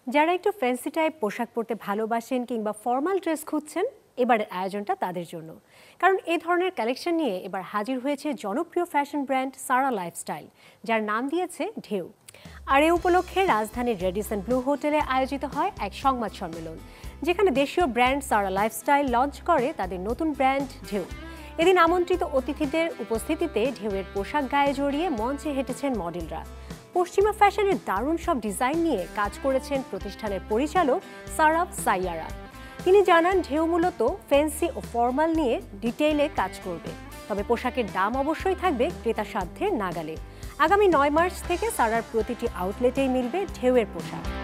যারা একটু fancy type পোশাক পরতে ভালোবাসেন কিংবা ফর্মাল ড্রেস খুঁজছেন, এবারের আয়োজনটা তাদের জন্য। কারণ এই ধরনের কালেকশন নিয়ে এবার হাজির হয়েছে জনপ্রিয় ফ্যাশন ব্র্যান্ড সারা লাইফস্টাইল, যার নাম দিয়েছে ঢেউ। আর এ উপলক্ষে রাজধানীর রেডিসন ব্লু হোটেলে আয়োজিত হয় এক সংবাদ সম্মেলন, যেখানে দেশীয় ব্র্যান্ড সারা লাইফস্টাইল লঞ্চ করে তাদের নতুন ব্র্যান্ড ঢেউ। এদিন আমন্ত্রিত অতিথিদের উপস্থিতিতে ঢেউয়ের পোশাক গায়ে জড়িয়ে মঞ্চে হেঁটেছেন মডেলরা। পশ্চিমা ফ্যাশনের দারুণ সব ডিজাইন নিয়ে কাজ করেছেন প্রতিষ্ঠানের পরিচালক SaRa। তিনি জানান, ঢেউ মূলত ফ্যান্সি ও ফর্মাল নিয়ে ডিটেইলে কাজ করবে, তবে পোশাকের দাম অবশ্যই থাকবে ক্রেতা সাধ্যের নাগালে। আগামী 9 মার্চ থেকে সারার প্রতিটি আউটলেটেই মিলবে ঢেউয়ের পোশাক।